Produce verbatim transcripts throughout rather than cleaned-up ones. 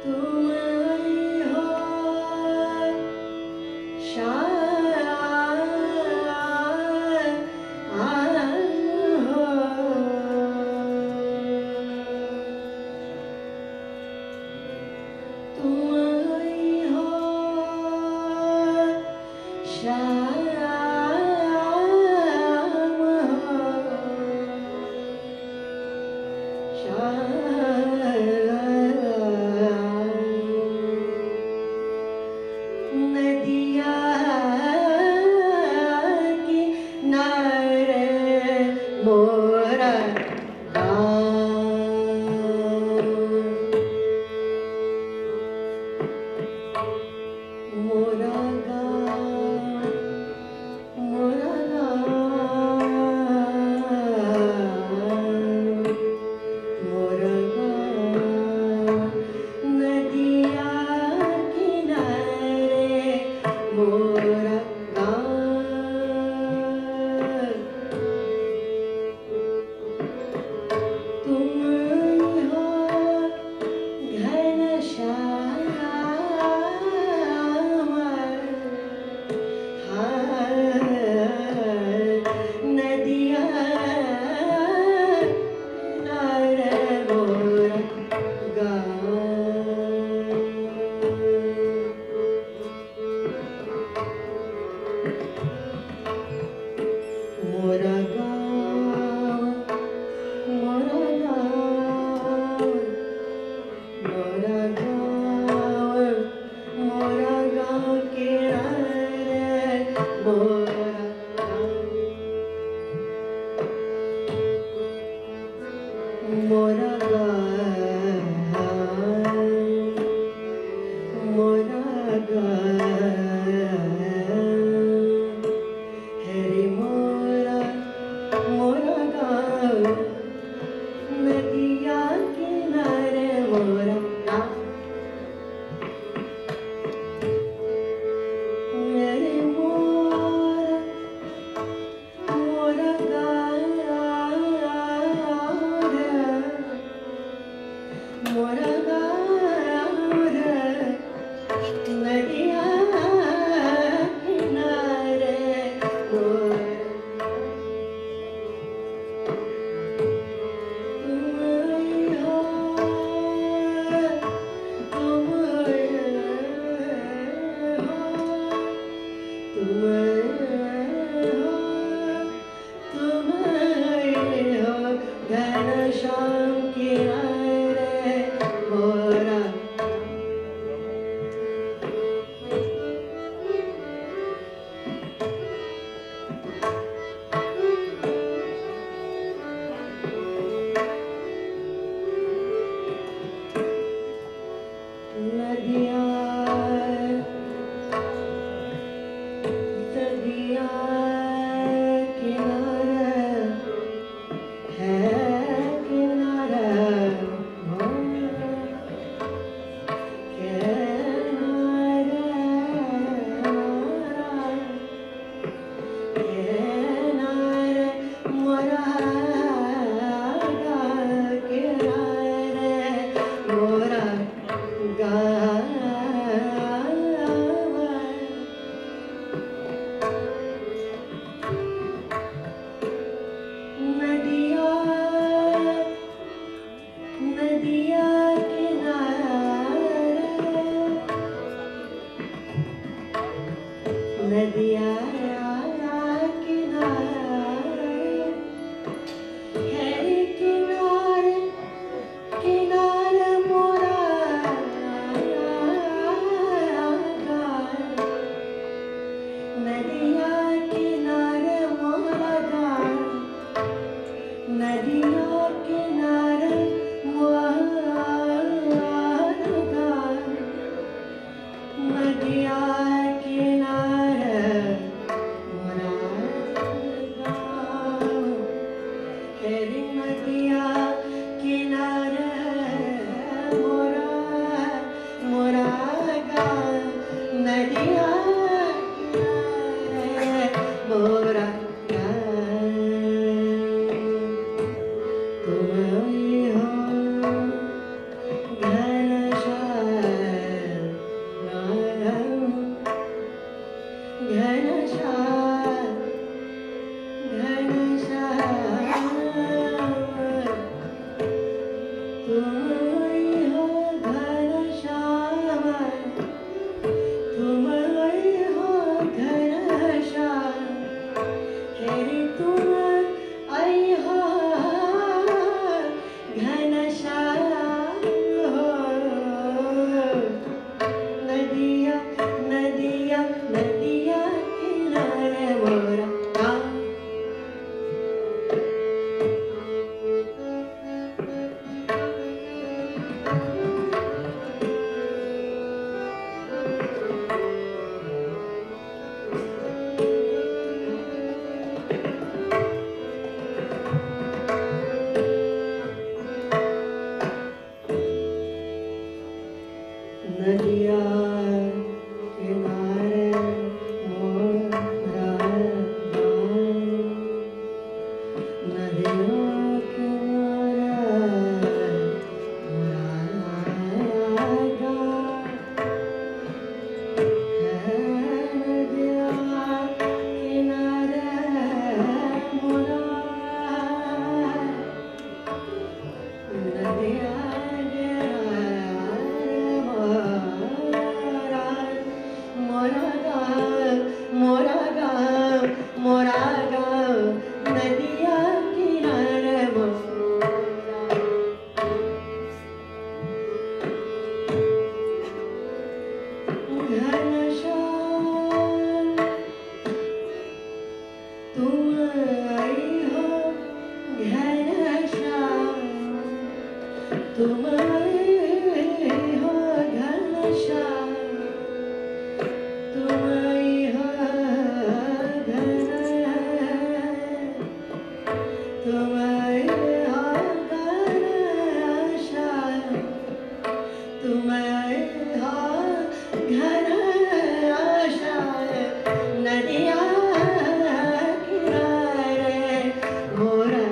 तुम हो नदिया किनारे मोरा मोरा मोरा मोरा नदिया किनारे मोरा तुम हो घनश्याम नदिया किनारे मोरा मोरा गाँव मोरा गाँव मोरा गाँव मोरा गाँव किनारे मोरा मोरा गाँव मोरा गाँव हरे मोरा मोरा गाँव नदिया किनारे मोरा गाँव तुम हो घर आशाएं नदिया किनारे मोरा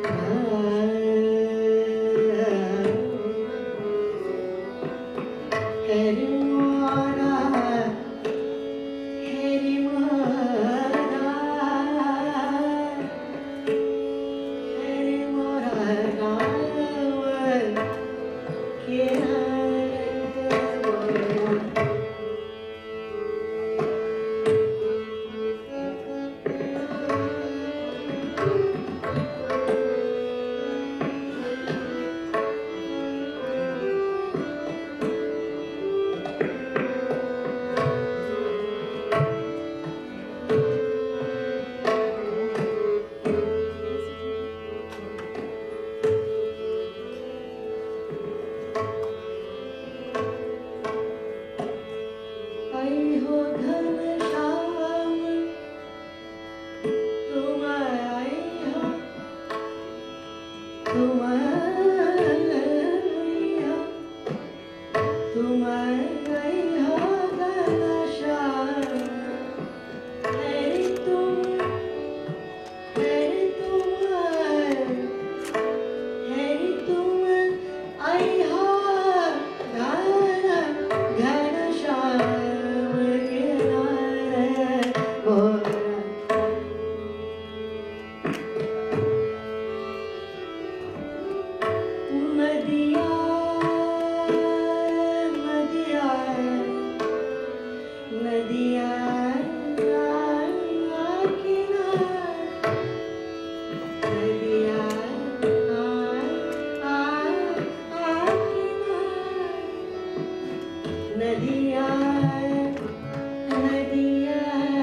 हेरी मोरा हेरी मोरा हेरी मोरा गाँव किनारे आई हो घनश्याम तुम आई हो तुम आई हो तुम आई हो घनश्याम तेरी तुम तेरी तुम तेरी तुम आई हो घन घनश्याम किनारे मोरा नदिया नदिया नदिया किनारे नदिया नदिया नदिया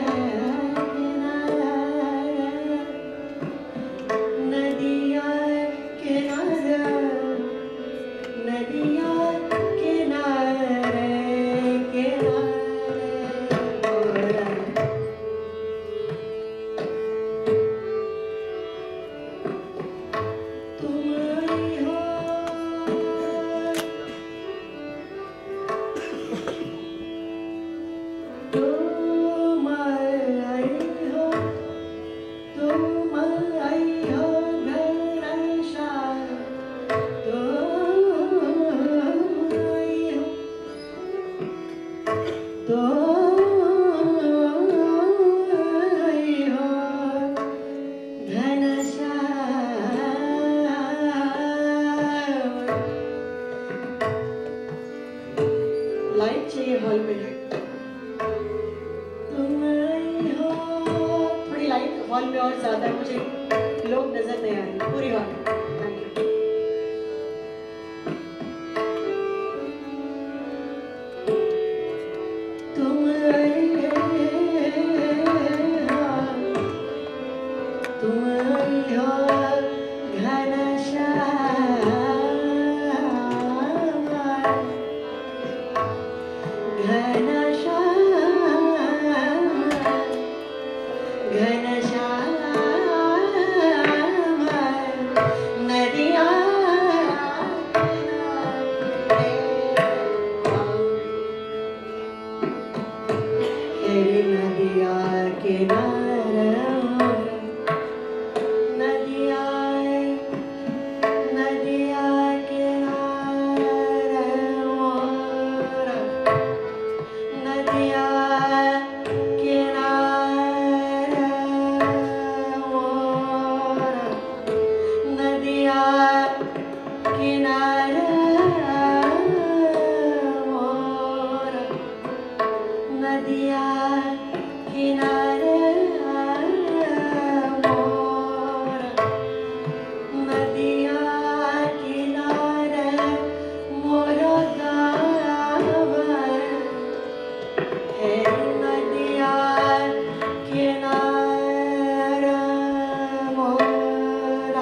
किनारे नदिया किनारे नदिया किनारे किनारे मोरा तुम आई हो तुम आई हो तुम आई हो घनश्याम तुम आई हो तुम आई हो घनश्याम लाइट चाहिए हॉल में तुम आई हो थोड़ी लाइट हॉल में और ज्यादा है, मुझे लोग नजर नहीं आ रहे पूरी हॉल में थैंक यू तुम आई हो तुम आई हो घनश्याम घनश्याम घनश्याम नदिया तेरी नदिया किनारे नदिया नदिया किनारे मोरा नदिया किनारे मोरा नदिया किनारे मोरा नदिया किनारे मोरा नदिया किनारे मोरा गाँव है नदिया किनारे मोरा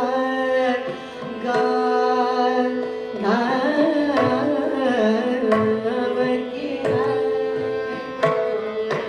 गाँव गाँव किनारे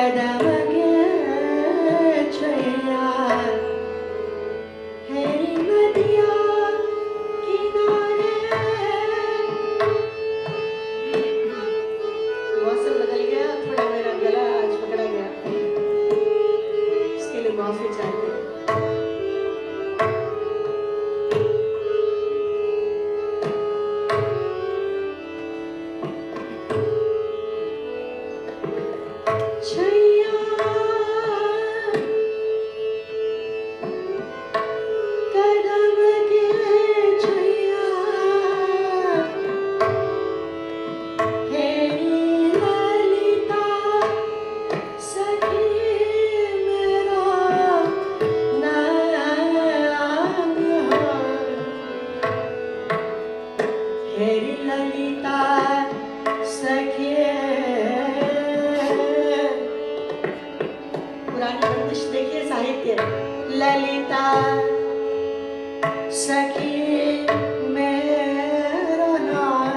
कदम के छैया है नदिया किनारे। मौसम बदल गया, थोड़ा मेरा गला आज पकड़ा गया, इसके लिए माफी चाहते हैं। छैया कदम के छैया हेरी ललिता सखी मेरा नाम हेरी ललिता सखी। पुरानी बंदिश देखिए साहित्य। ललिता सखी मेरा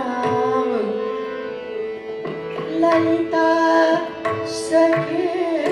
नाम, ललिता सखी